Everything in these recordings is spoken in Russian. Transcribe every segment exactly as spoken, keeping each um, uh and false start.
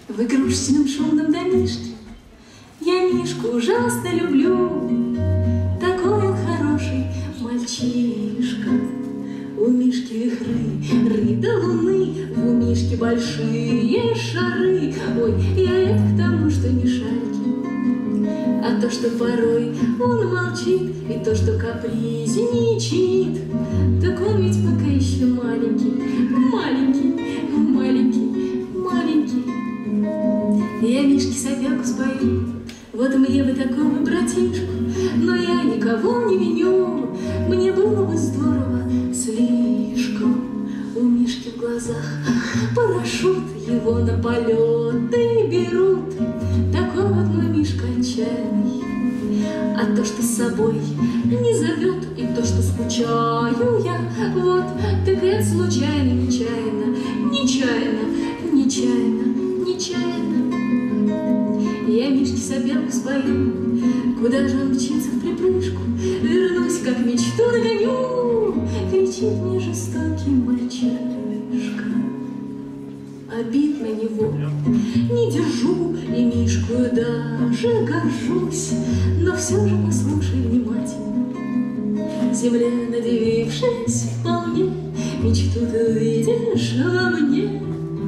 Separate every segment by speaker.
Speaker 1: в игрушечном шумном домишке. Я Мишку ужасно люблю, такой он хороший мальчишка. У Мишки вихры, ры до луны, у Мишки большие шары. Ой, я это к тому, что не шарики, а то, что порой он молчит, и то, что капризничает. Так он ведь пока еще маленький, маленький, маленький, маленький. Я Мишке сопелку спою, вот мне бы такого братишку, но я никого не виню. Мне было бы здорово слишком. У Мишки в глазах парашют, его на полеты берут. Такой вот мой Мишка отчаянный. А то, что с собой не зовет, и то, что скучаю я, вот, так это случайно, нечаянно, нечаянно, нечаянно, нечаянно. Я Мишке сопелку спою, куда же он мчится в припрыжку. Вернусь, как мечту нагоню, кричит мне жестокий мальчишка. Обид на него не держу, и Мишку даже горжусь, но все же послушай внимательно. Земле надивившись вполне, мечту ты увидишь во мне.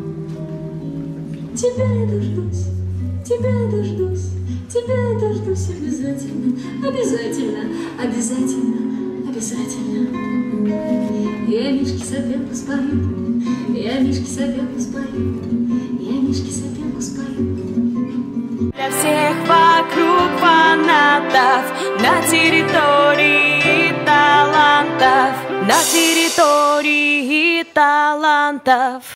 Speaker 1: Тебя я дождусь, тебя я дождусь, тебя я дождусь обязательно, обязательно, обязательно, обязательно. Я Мишке сопелку спою, я Мишке сопелку спою, я Мишке сопелку спою.
Speaker 2: Для всех вокруг фанатов на территории талантов, на территории талантов.